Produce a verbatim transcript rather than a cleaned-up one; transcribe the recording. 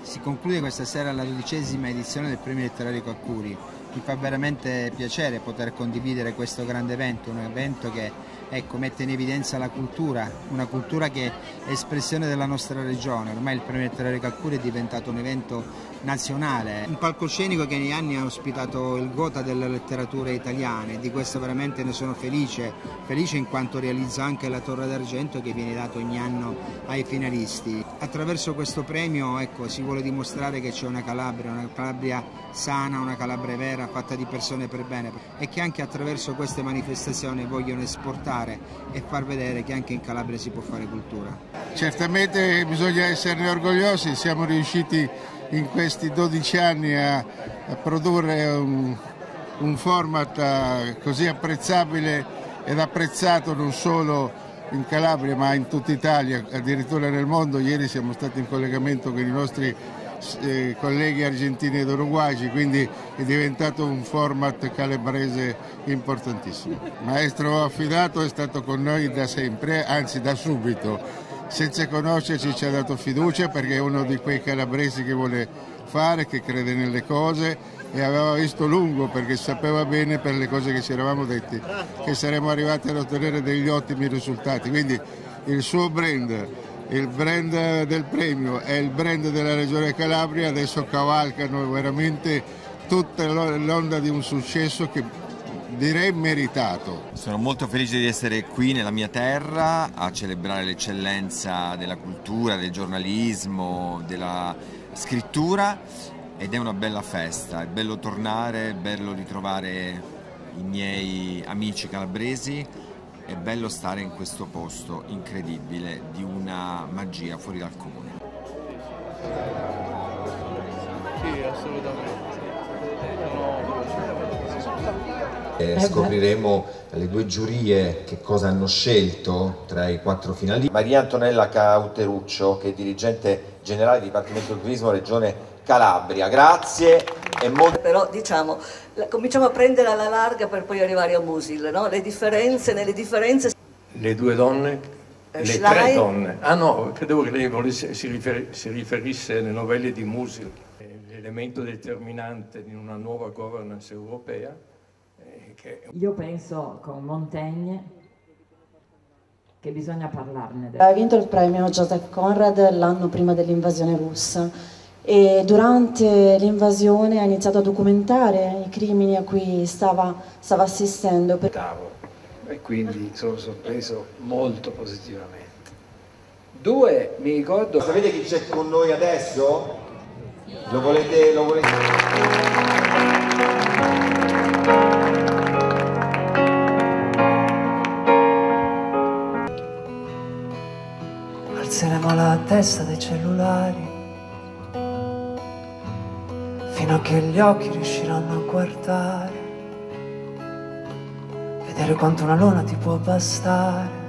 Si conclude questa sera la dodicesima edizione del Premio Letterario Calcuri. Mi fa veramente piacere poter condividere questo grande evento, un evento che ecco, mette in evidenza la cultura, una cultura che è espressione della nostra regione. Ormai il Premio Letterario Calcuri è diventato un evento nazionale, un palcoscenico che negli anni ha ospitato il Gotha delle letterature italiane, di questo veramente ne sono felice, felice in quanto realizza anche la Torre d'Argento che viene dato ogni anno ai finalisti. Attraverso questo premio ecco, si vuole dimostrare che c'è una Calabria, una Calabria sana, una Calabria vera, fatta di persone per bene e che anche attraverso queste manifestazioni vogliono esportare e far vedere che anche in Calabria si può fare cultura. Certamente bisogna esserne orgogliosi, siamo riusciti in questi dodici anni a, a produrre un, un format così apprezzabile ed apprezzato non solo in Calabria ma in tutta Italia, addirittura nel mondo. Ieri siamo stati in collegamento con i nostri eh, colleghi argentini ed uruguagi, quindi è diventato un format calabrese importantissimo. Maestro Affidato è stato con noi da sempre, anzi da subito. Senza conoscerci ci ha dato fiducia perché è uno di quei calabresi che vuole fare, che crede nelle cose e aveva visto lungo perché sapeva bene per le cose che ci eravamo detti che saremmo arrivati ad ottenere degli ottimi risultati. Quindi il suo brand, il brand del premio e il brand della Regione Calabria adesso cavalcano veramente tutta l'onda di un successo che direi meritato. Sono molto felice di essere qui nella mia terra a celebrare l'eccellenza della cultura, del giornalismo, della scrittura ed è una bella festa, è bello tornare, è bello ritrovare i miei amici calabresi, è bello stare in questo posto incredibile di una magia fuori dal comune. Sì, assolutamente. Eh, scopriremo le due giurie che cosa hanno scelto tra i quattro finalisti. Maria Antonella Cauteruccio, che è dirigente generale del Dipartimento del Turismo Regione Calabria. Grazie. E molto... Però diciamo, cominciamo a prendere alla larga per poi arrivare a Musil, no? Le differenze, nelle differenze... Le due donne, le Schlein... tre donne. Ah no, credevo che lei volesse, si, rifer, si riferisse alle novelle di Musil. L'elemento determinante di una nuova governance europea. Io penso con Montaigne che bisogna parlarne. Ha vinto il premio Joseph Conrad l'anno prima dell'invasione russa e durante l'invasione ha iniziato a documentare i crimini a cui stava, stava assistendo. E quindi sono sorpreso molto positivamente. Due, mi ricordo... Sapete chi c'è con noi adesso? Lo volete... Lo volete... Alzeremo la testa dai cellulari fino a che gli occhi riusciranno a guardare, vedere quanto una luna ti può bastare.